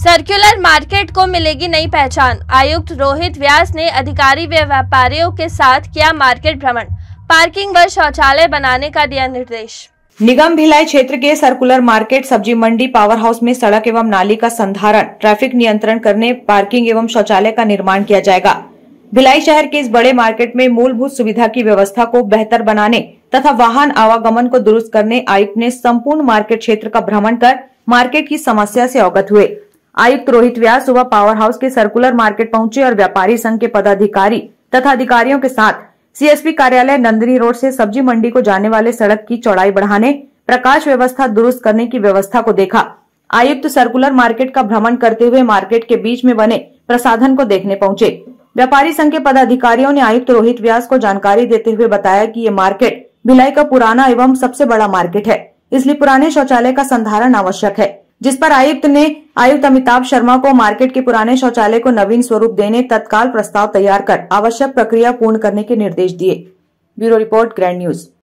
Circular market को मिलेगी नई पहचान। आयुक्त रोहित व्यास ने अधिकारी व व्यापारियों के साथ किया मार्केट भ्रमण। पार्किंग व शौचालय बनाने का दिया निर्देश। निगम भिलाई क्षेत्र के सर्कुलर मार्केट, सब्जी मंडी, पावर हाउस में सड़क एवं नाली का संधारण, ट्रैफिक नियंत्रण करने, पार्किंग एवं शौचालय का निर्माण किया जाएगा। भिलाई शहर के इस बड़े मार्केट में मूलभूत सुविधा की व्यवस्था को बेहतर बनाने तथा वाहन आवागमन को दुरुस्त करने आयुक्त ने संपूर्ण मार्केट क्षेत्र का भ्रमण कर मार्केट की समस्या से अवगत हुए। आयुक्त रोहित व्यास सुबह पावर हाउस के सर्कुलर मार्केट पहुंचे और व्यापारी संघ के पदाधिकारी तथा अधिकारियों के साथ सीएसपी कार्यालय नंदिनी रोड से सब्जी मंडी को जाने वाले सड़क की चौड़ाई बढ़ाने, प्रकाश व्यवस्था दुरुस्त करने की व्यवस्था को देखा। आयुक्त सर्कुलर मार्केट का भ्रमण करते हुए मार्केट के बीच में बने प्रसाधन को देखने पहुंचे। व्यापारी संघ के पदाधिकारियों ने आयुक्त रोहित व्यास को जानकारी देते हुए बताया कि ये मार्केट भिलाई का पुराना एवं सबसे बड़ा मार्केट है, इसलिए पुराने शौचालय का संधारण आवश्यक है, जिस पर आयुक्त अमिताभ शर्मा को मार्केट के पुराने शौचालय को नवीन स्वरूप देने तत्काल प्रस्ताव तैयार कर आवश्यक प्रक्रिया पूर्ण करने के निर्देश दिए। Bureau report, grand news.